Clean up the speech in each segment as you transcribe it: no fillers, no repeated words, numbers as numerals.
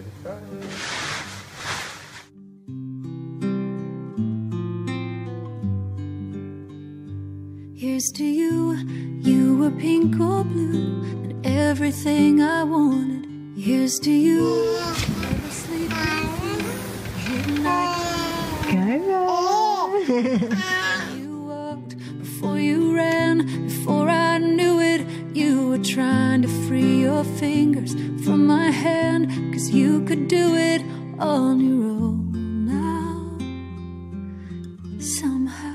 Here's to you, you were pink or blue, and everything I wanted. Here's to you, never sleep with you, midnight. Kyra. You walked before you ran, before I knew it. You were trying to free your fingers from my hand, 'cause you could do it on your own now. Somehow.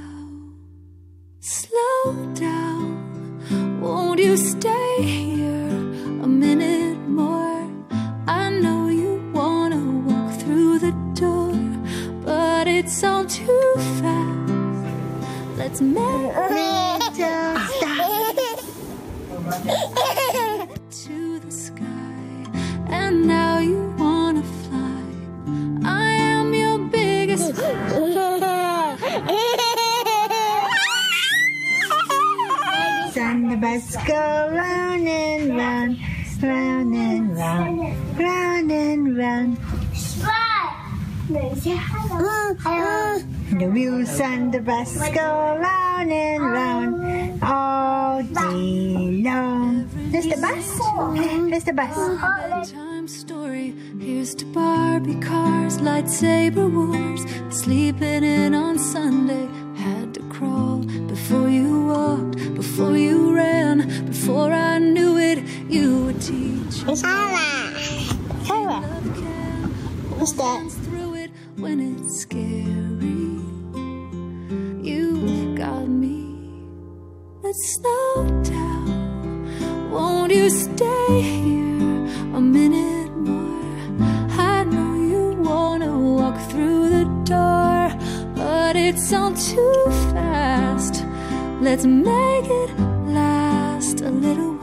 Slow down, won't you stay here a minute more? I know you wanna walk through the door, but it's all too fast. Let's make it to the sky, and now you wanna fly. I am your biggest And the bus go round and round, round and round, round and round. The wheels on the bus go round and round all day long. There's the bus. There's the bus. Bedtime story. Here's to Barbie cars, lightsaber wars, sleeping in on Sunday. Had to crawl before you walked, before you ran, before I knew it. You would teach Kyra. Kyra. What's that? Through it when it's scary. You've got me. Let's slow down. Won't you stay here a minute more? I know you wanna walk through the door, but it's all too fast. Let's make it last a little